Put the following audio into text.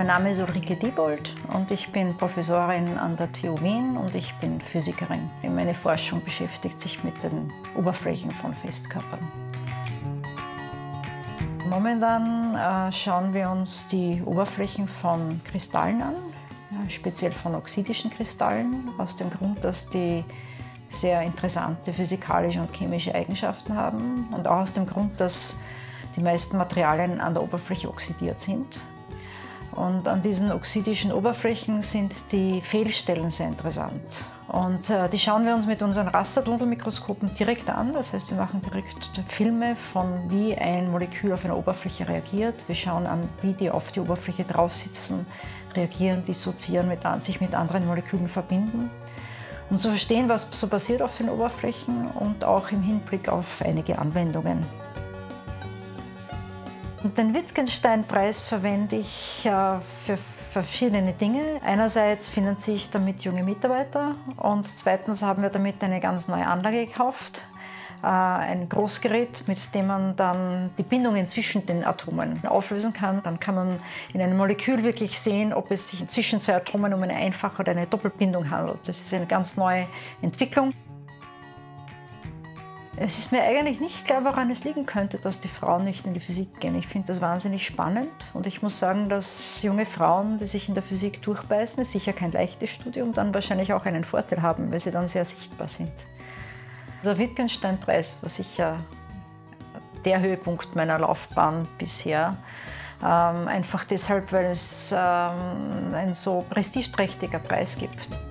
Mein Name ist Ulrike Diebold und ich bin Professorin an der TU Wien und ich bin Physikerin. Meine Forschung beschäftigt sich mit den Oberflächen von Festkörpern. Momentan schauen wir uns die Oberflächen von Kristallen an, speziell von oxidischen Kristallen, aus dem Grund, dass die sehr interessante physikalische und chemische Eigenschaften haben und auch aus dem Grund, dass die meisten Materialien an der Oberfläche oxidiert sind. Und an diesen oxidischen Oberflächen sind die Fehlstellen sehr interessant. Und die schauen wir uns mit unseren Rastertunnelmikroskopen direkt an. Das heißt, wir machen direkt Filme von, wie ein Molekül auf einer Oberfläche reagiert. Wir schauen an, wie die auf die Oberfläche drauf sitzen, reagieren, dissoziieren, sich mit anderen Molekülen verbinden. Um zu verstehen, was so passiert auf den Oberflächen und auch im Hinblick auf einige Anwendungen. Den Wittgenstein-Preis verwende ich für verschiedene Dinge. Einerseits finanziere ich damit junge Mitarbeiter und zweitens haben wir damit eine ganz neue Anlage gekauft. Ein Großgerät, mit dem man dann die Bindungen zwischen den Atomen auflösen kann. Dann kann man in einem Molekül wirklich sehen, ob es sich zwischen zwei Atomen um eine Einfach- oder eine Doppelbindung handelt. Das ist eine ganz neue Entwicklung. Es ist mir eigentlich nicht klar, woran es liegen könnte, dass die Frauen nicht in die Physik gehen. Ich finde das wahnsinnig spannend und ich muss sagen, dass junge Frauen, die sich in der Physik durchbeißen, ist sicher kein leichtes Studium, dann wahrscheinlich auch einen Vorteil haben, weil sie dann sehr sichtbar sind. Der Wittgenstein-Preis war sicher der Höhepunkt meiner Laufbahn bisher. Einfach deshalb, weil es ein so prestigeträchtiger Preis gibt.